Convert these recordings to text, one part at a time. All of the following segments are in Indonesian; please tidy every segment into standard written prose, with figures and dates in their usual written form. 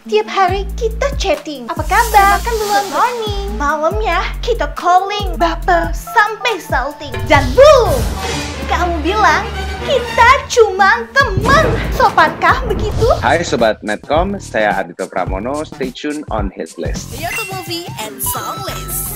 Tiap hari kita chatting. Apa kabar? Makan belum? Good morning. Malamnya kita calling, baper sampai salting. Dan boom! Kamu bilang kita cuma teman. Sopankah begitu? Hai Sobat Medcom, saya Ardhito Pramono. Stay tuned on Hit List. YouTube Movie and Song List.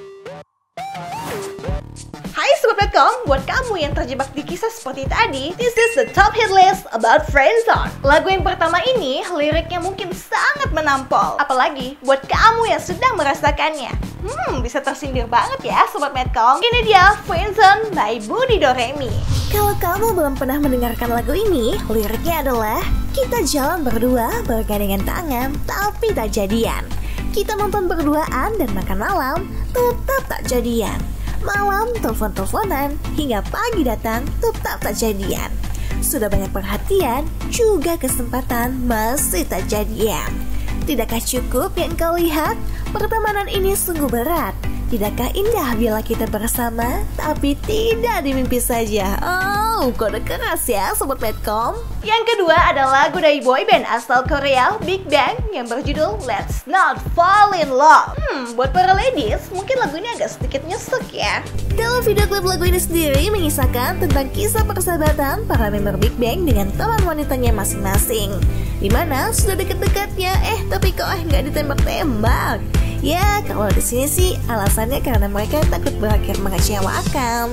Hai Sobat Medcom, buat kamu yang terjebak di kisah seperti tadi, this is the top hit list about friendzone. Lagu yang pertama ini, liriknya mungkin sangat menampol. Apalagi buat kamu yang sedang merasakannya. Bisa tersindir banget ya Sobat Medcom. Ini dia Friendzone by Budi Doremi. Kalau kamu belum pernah mendengarkan lagu ini, liriknya adalah kita jalan berdua bergandengan tangan, tapi tak jadian. Kita nonton berduaan dan makan malam, tetap tak jadian. Malam telepon-teleponan, hingga pagi datang, tetap tak jadian. Sudah banyak perhatian, juga kesempatan, masih tak jadian. Tidakkah cukup yang kau lihat? Pertemanan ini sungguh berat. Tidakkah indah bila kita bersama, tapi tidak di mimpi saja. Oh, kode keras ya Sobat Medcom. Yang kedua ada lagu dari boyband asal Korea, Big Bang, yang berjudul Let's Not Fall in Love. Buat para ladies, mungkin lagu ini agak sedikit nyesek ya. Kalau video klip lagu ini sendiri mengisahkan tentang kisah persahabatan para member Big Bang dengan teman wanitanya masing-masing, dimana sudah deket-dekatnya, tapi kok nggak ditembak-tembak. Ya, kalau di sini sih alasannya karena mereka takut berakhir mengecewakan.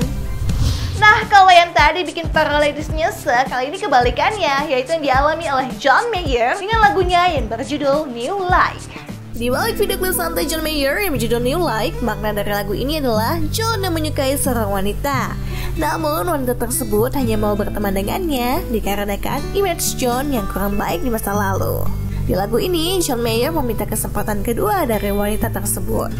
Nah, kalau yang tadi bikin para ladies nyesek, kali ini kebalikannya, yaitu yang dialami oleh John Mayer dengan lagunya yang berjudul New Like. Di balik video klip santai John Mayer yang berjudul New Like, makna dari lagu ini adalah John yang menyukai seorang wanita. Namun wanita tersebut hanya mau berteman dengannya dikarenakan image John yang kurang baik di masa lalu. Di lagu ini, John Mayer meminta kesempatan kedua dari wanita tersebut.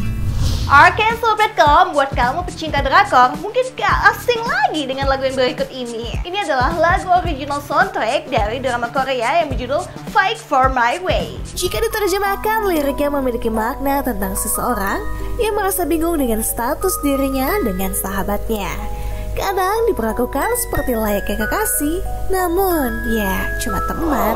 Oke Sobat Medcom, buat kamu pecinta drakor, mungkin gak asing lagi dengan lagu yang berikut ini. Ini adalah lagu original soundtrack dari drama Korea yang berjudul Fight for My Way. Jika diterjemahkan, liriknya memiliki makna tentang seseorang yang merasa bingung dengan status dirinya dengan sahabatnya. Kadang diperlakukan seperti layaknya kekasih, namun ya cuma teman.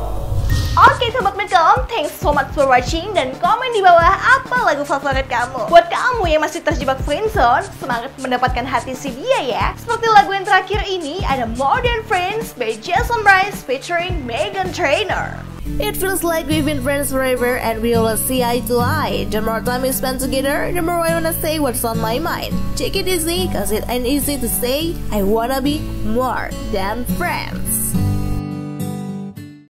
Oke Sobat Medcom, thanks so much for watching dan komen di bawah apa lagu favorit kamu. Buat kamu yang masih terjebak friendzone, semangat mendapatkan hati si dia ya. Seperti lagu yang terakhir ini, ada More Than Friends by Jason Mraz featuring Meghan Trainor. It feels like we've been friends forever and we will see eye to eye. The more time we spend together, the more I wanna say what's on my mind. Take it easy, cause it ain't easy to say I wanna be more than friends.